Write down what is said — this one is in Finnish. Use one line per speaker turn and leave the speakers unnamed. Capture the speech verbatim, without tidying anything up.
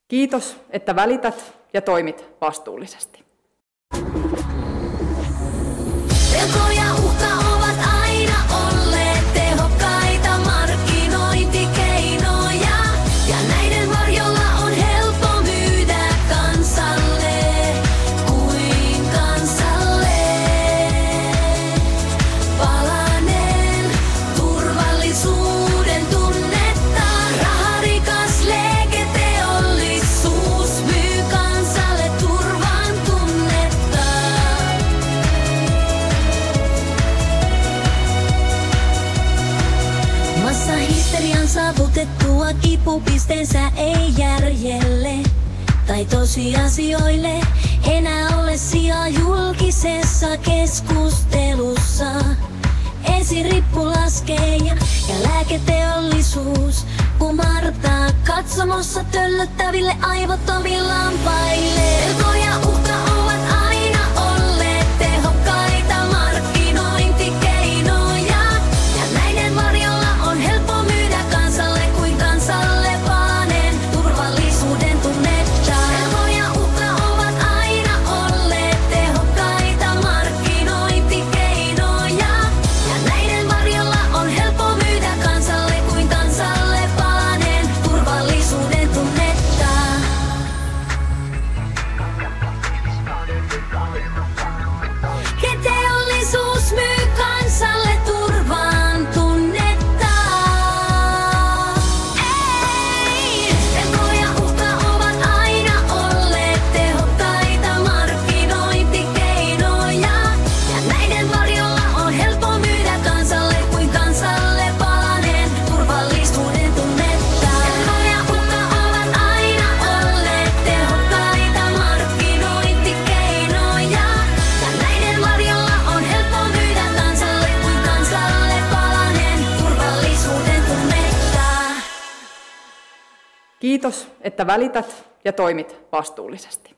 Kiitos, että välität ja toimit vastuullisesti.
Pelko ja uhka ovat aina olleet tehokkaita markkinointikeinoja, ja näiden varjolla on helppo myydä kansalle kuin kansalle. Palanen turvallisuuden tunnetta, raharikas leiketeollisuus myy kansalle turvan tunnetta. Massahysterian saavutettua kipupisteensä ei järjelle tai tosiasioille enää ole sijaa julkisessa keskustelussa. Esirippu laskee ja, ja lääketeollisuus kumartaa katsomossa töllöttäville aivottomille lampaille. Pelko ja uhka ovat aina olleet tehokkaita markkinointikeinoja, ja näiden varjolla on helppo myydä kansalle kuin kansalle palanen turvallisuuden tunnetta. Pelko ja uhka ovat aina olleet tehokkaita markkinointikeinoja, ja näiden varjolla on helppo myydä kansalle kuin kansalle palanen turvallisuuden tunnetta. Teollisuus myy kansalle turvan tunnetta. Ei! Pelko ja uhka ovat aina olleet tehokkaita markkinointikeinoja, ja näiden varjolla on helppo myydä kansalle kuin kansalle palanen turvallisuuden tunnetta. Pelko ja uhka ovat aina olleet tehokkaita markkinointikeinoja, ja näiden varjolla on helppo myydä kansalle kuin kansalle palanen turvallisuuden tunnetta.
Kiitos, että välität ja toimit vastuullisesti.